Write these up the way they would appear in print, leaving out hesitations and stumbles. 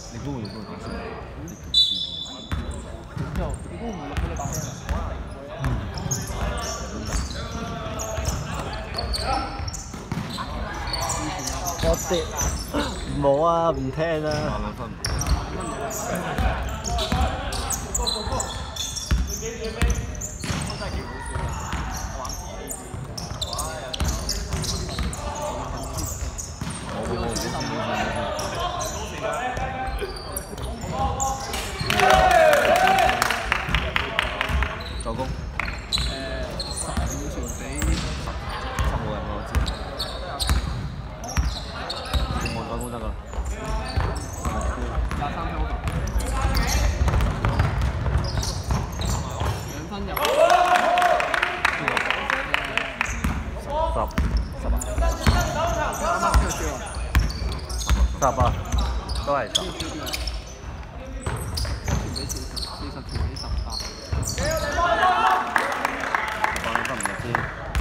你估唔估到先？ 你估唔到佢哋把聲？ 我哋冇啊，唔聽啦。 兩分。助攻。 15傳俾 15人我知。我助攻得㗎啦。 23分球。2分入。 10啊，都係10。 40條俾18。 放得唔入先。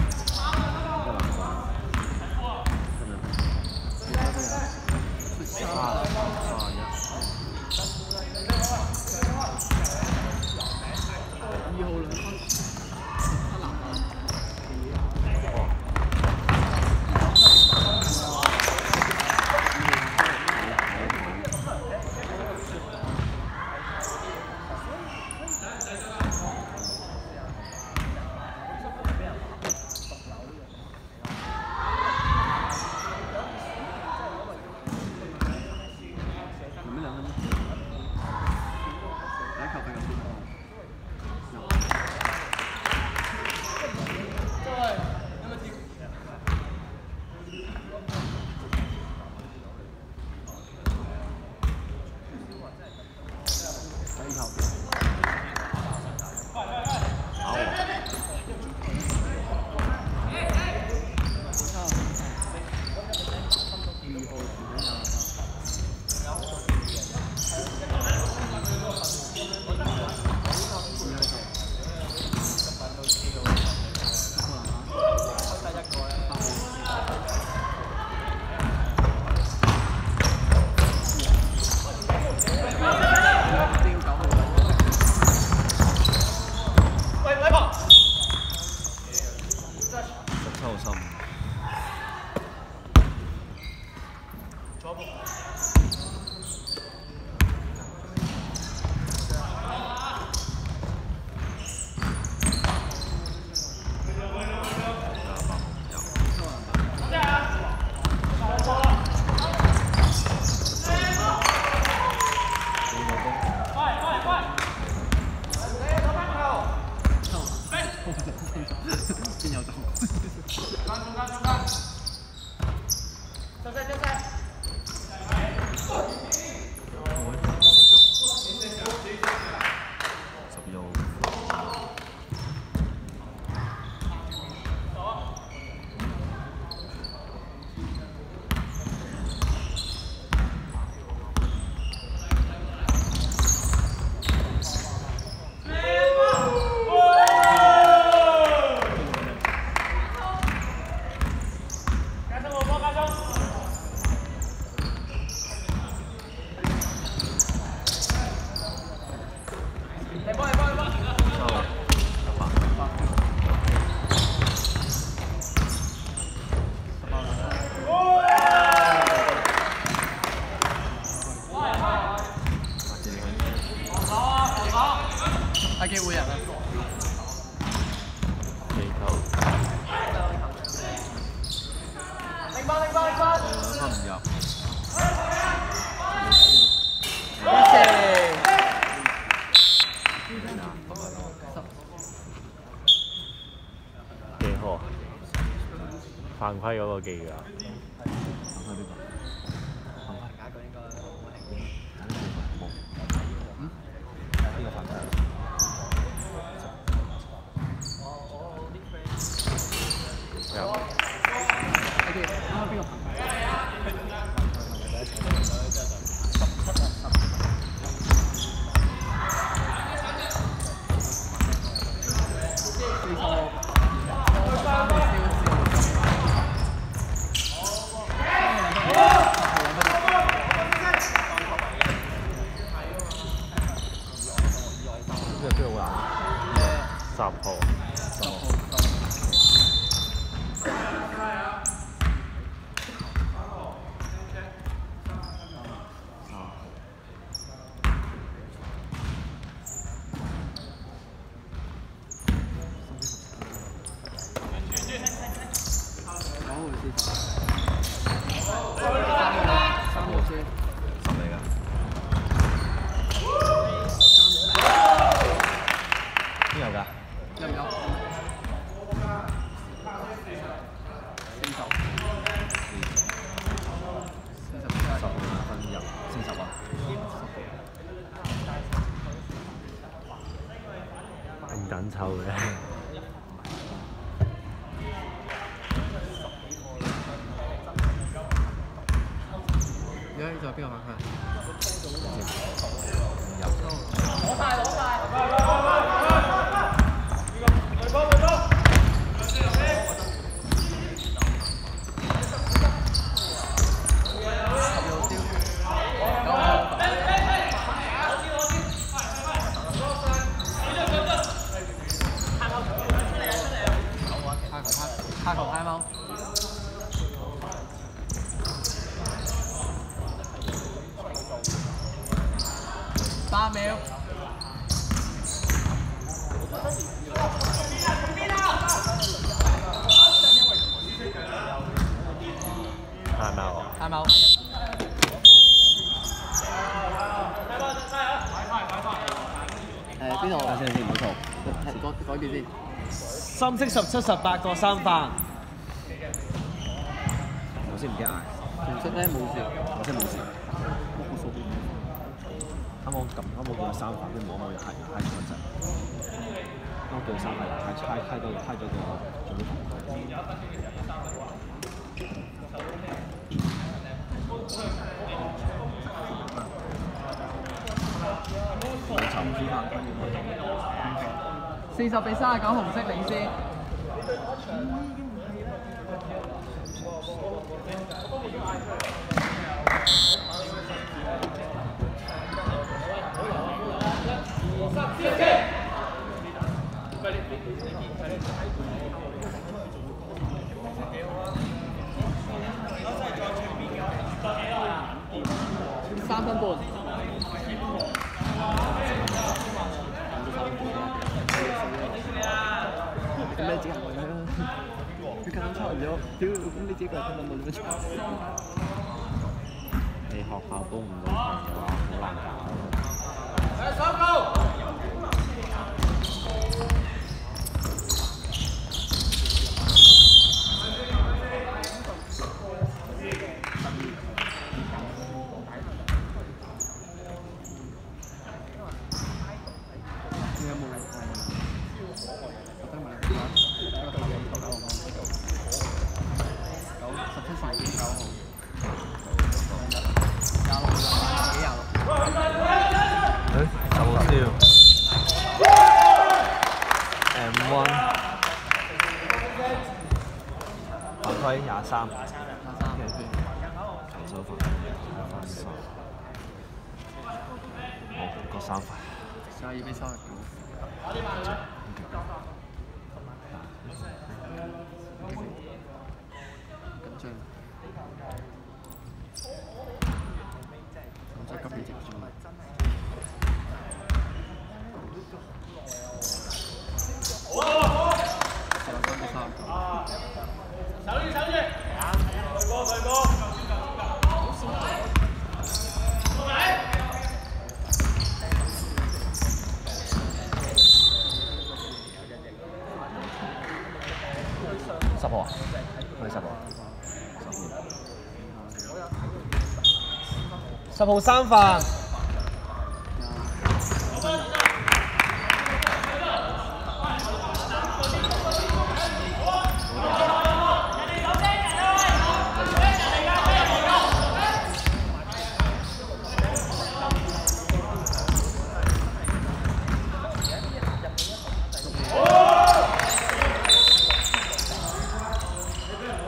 機會人啊！ 地球。 零分。 分唔入。 幾好？犯規嗰個記㗎。 號。 10號。 緊湊嘅。 而家呢就邊個反饋？ 攞晒！ 下球開貓。3秒。 太貓。 太貓。邊度？ 等先，唔好嘈。 改變先。 深色17、18個3番。 我先唔驚嗌。 紅色咧冇事。 紅色冇事。 冇數。 啱啱叫佢3番，跟住摸就嗨咗個陣。啱叫佢3番，嗨咗個總統。 40比39紅色領先。3分半。咁你自己行過去啦，佢夾硬抄咗，屌！咁你自己過嚟聽冇點樣抄？ 你學校幫唔到嘅話，好難搞。 手高！ 23。 手法個3分。 12比39。緊張。咁即係急起直追。 10號啊？係10號。 10號3分。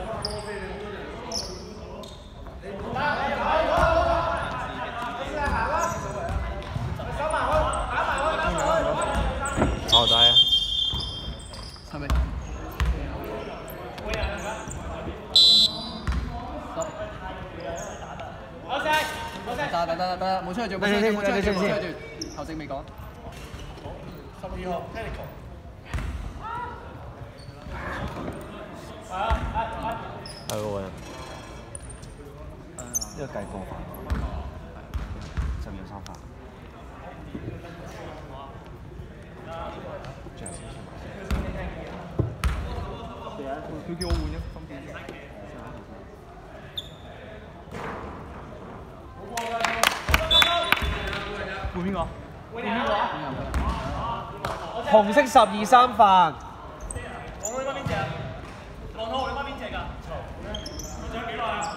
4 得，冇出去住，冇出去住，冇出去住，冇出去住，頭先未講。12號 technical。 係喎。 呢個計過法，12有3發。 佢叫我換咗分片。換邊個？換邊個？ 紅色12 3發。 黃你嗰邊隻？黃浩你嗰邊隻㗎？仲有幾耐啊？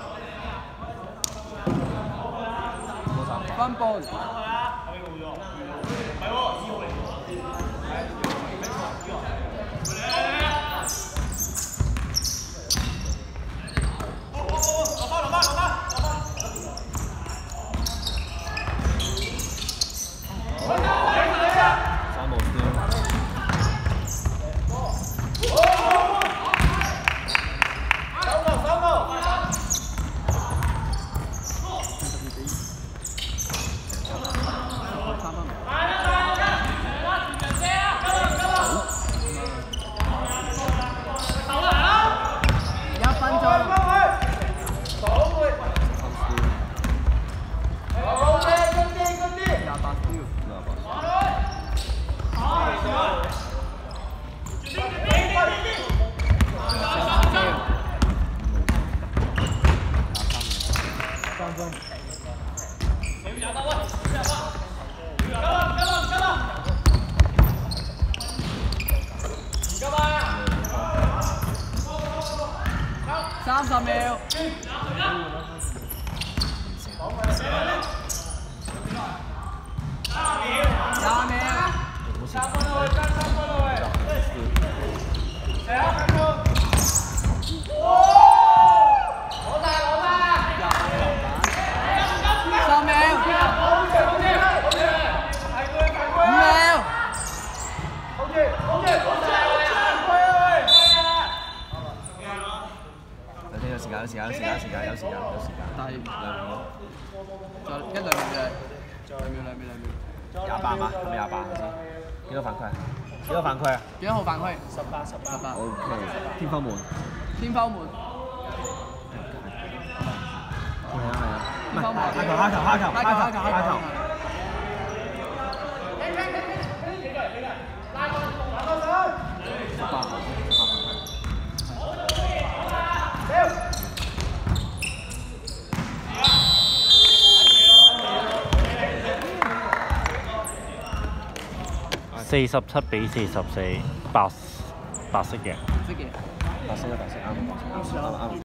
翻波。30秒。 有時間。 但係2秒，再1、2秒2秒。 28嘛，係咪28先？幾多犯規啊？幾多犯規啊？ 幾多號犯規？18。 OK， 天花門。 天花門。 係啊。 天花門。 下球。 47比44，白色嘅。 識嘅。 白色啱。